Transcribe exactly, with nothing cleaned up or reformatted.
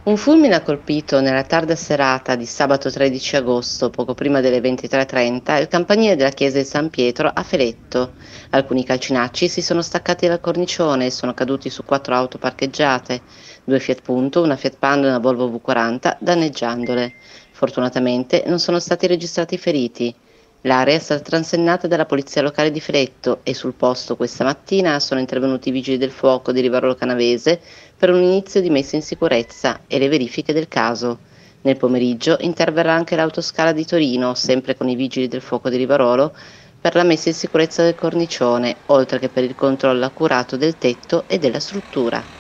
Un fulmine ha colpito nella tarda serata di sabato tredici agosto, poco prima delle ventitré e trenta, il campanile della chiesa di San Pietro a Feletto. Alcuni calcinacci si sono staccati dal cornicione e sono caduti su quattro auto parcheggiate, due Fiat Punto, una Fiat Panda e una Volvo V quaranta, danneggiandole. Fortunatamente non sono stati registrati feriti. L'area è stata transennata dalla polizia locale di Feletto e sul posto questa mattina sono intervenuti i vigili del fuoco di Rivarolo Canavese per un inizio di messa in sicurezza e le verifiche del caso. Nel pomeriggio interverrà anche l'autoscala di Torino, sempre con i vigili del fuoco di Rivarolo, per la messa in sicurezza del cornicione, oltre che per il controllo accurato del tetto e della struttura.